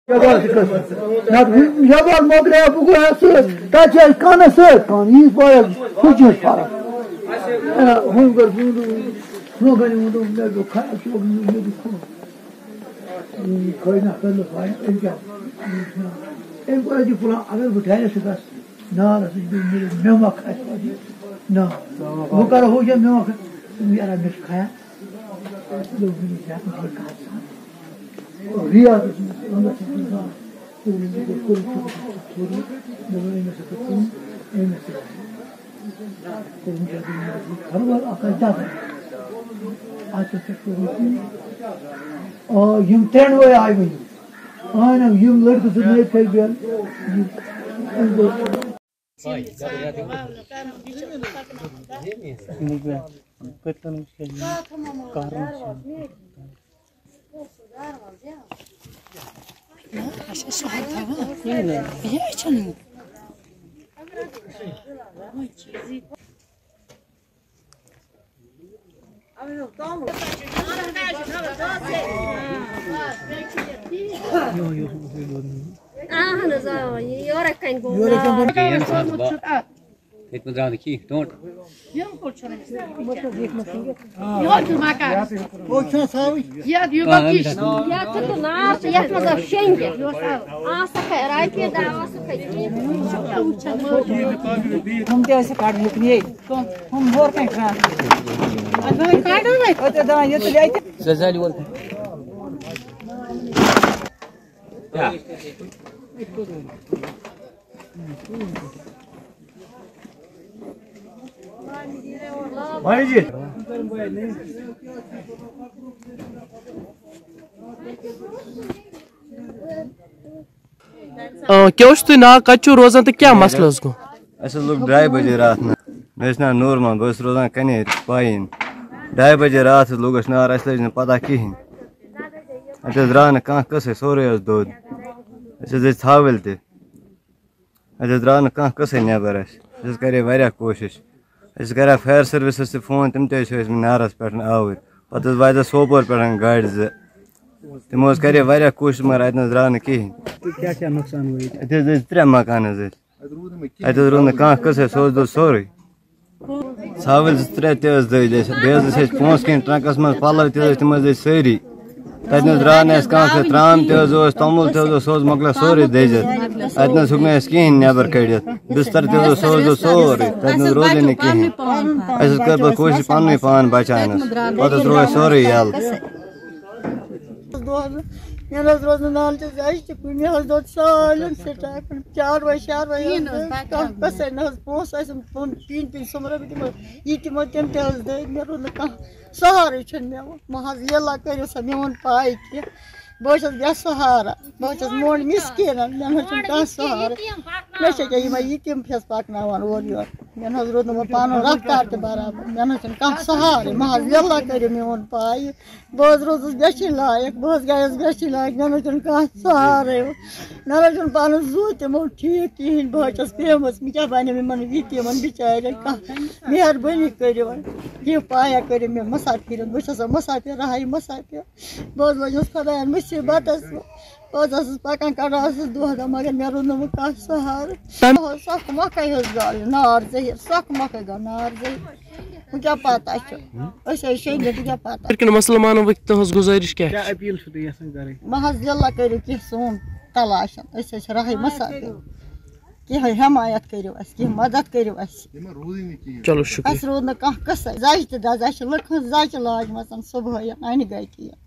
जबल मोगरे बुगरा सच कान कान यह कुछ फर्क हम कर अगर बुठाए नार मेवा खा ना वो कर हो जाए मेवा यार मिस खाया रियाज त्रेन वो आए वही लड़के Dit moet aan de kie, don't. Ja, du maakar. Ja, du bakkies. Ja, tot de naast, ja, maar dat schenken. Asa khair ke da asa khair. हम तो ऐसे काट मुकनी है हम बोर कहीं खा आज मैं काटो नहीं होते दां ये तो ले आते Zazali wal. Ya. भाई जी क्या तुम ना कचु रोजान तो क्या मसला गो लोग 2:30 बजे रात मे ना नूरमान बस रोजान कन पाइन 2:30 बजे रात लोग नार अस लज पता कहें अत द्राव न कह कस सोरे दोद थावल तत द्राव न कह कस नबर अस करे वारिया कोशिश अस कर फायर सर्विस से फोन तम नारस पे आवर पे वात सोपोर पे गाड़ तमो करे वारिया कोशिश मगर अत द्राव न कहें अत 3 मकान अत रूद न कह कस सो दो सोरे छावल 3 दज बे पोस कह ट्रकस मज पलव तम सारी तत द्राव न कह त्राम तमुल सो मकल सोरे दजित अत हुक कहें नबर कड़ित बिस्तर सो सोरे तत रोज न कहें अस कर कोशिश पन पान बचान पे रो सोरे यल रोज नाल मे दो सालन सटाक 4 बजे कस पोस 3 सुमर यह तमो तम दे मे रो सहारे मे महज ये करो सा मोन पाई कि बस बेसहारा बस मोन मिसकिन मे कह सहारा मे यम फेस पकनान और योर मे रोद पान रफ्तार तो बराबर मे कह सहारे महज ये करो मोन पाई बस रोजस बेचि लायक बस गयस बेचि लायक मे कह सहारे मे पान जू तमो ठीक कहें बस पेम क्या बन यम बिचार मेहरबानी करो यह पाया करो मे मुसाफिर बस मुसाफिर रहा मुसाफिर बस लजस खुदा मुसीबत बस पकान कड़ान दोह मगर मे रो कह सहार सख मक गाल नार जहिर सख मक गो नार जहिर वो क्या पता शे क्या पता मुसलमानों तुज गुजारिश क्या महज यल्ला करो कह सोन तलाश रहा मुसाफिर कह हमायत करो कह मदद करो चलो शुक्रिया रोद न कह कस जच तो दज लुक जच लाजम सुबह अन गई